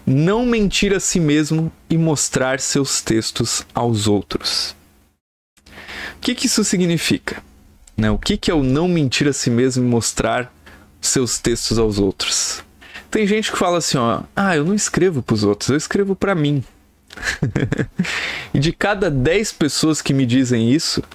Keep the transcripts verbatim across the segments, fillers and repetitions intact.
não mentir a si mesmo e mostrar seus textos aos outros. O que, que isso significa? Né? O que, que é o não mentir a si mesmo e mostrar seus textos aos outros? Tem gente que fala assim, ó, ah, eu não escrevo para os outros, eu escrevo para mim. E de cada dez pessoas que me dizem isso,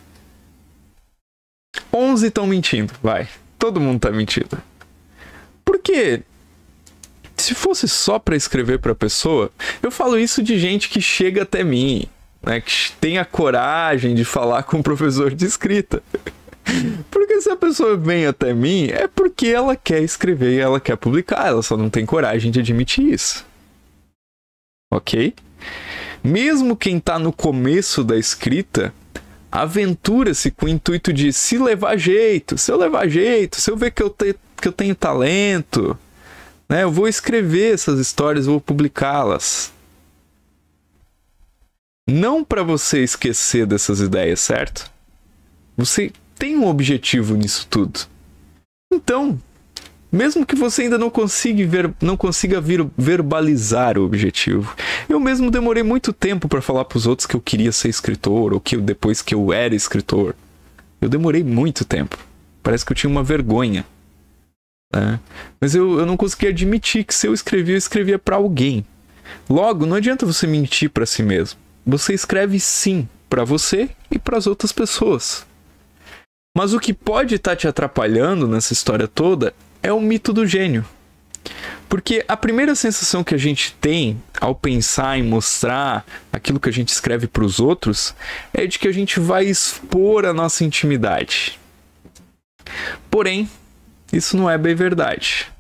onze estão mentindo, vai. Todo mundo tá mentindo. Porque se fosse só para escrever para a pessoa, eu falo isso de gente que chega até mim, né, que tem a coragem de falar com o professor de escrita. Porque se a pessoa vem até mim, é porque ela quer escrever e ela quer publicar, ela só não tem coragem de admitir isso. Ok? Mesmo quem está no começo da escrita, aventura-se com o intuito de se levar jeito, se eu levar jeito, se eu ver que eu, te, que eu tenho talento, né, eu vou escrever essas histórias, vou publicá-las. Não para você esquecer dessas ideias, certo? Você tem um objetivo nisso tudo. Então, mesmo que você ainda não consiga, ver, não consiga vir, verbalizar o objetivo. Eu mesmo demorei muito tempo para falar para os outros que eu queria ser escritor, ou que eu, depois que eu era escritor. Eu demorei muito tempo. Parece que eu tinha uma vergonha. Né? Mas eu, eu não conseguia admitir que se eu escrevia, eu escrevia para alguém. Logo, não adianta você mentir para si mesmo. Você escreve sim para você e para as outras pessoas. Mas o que pode estar te atrapalhando nessa história toda é o mito do gênio. Porque a primeira sensação que a gente tem ao pensar em mostrar aquilo que a gente escreve para os outros é de que a gente vai expor a nossa intimidade. Porém, isso não é bem verdade.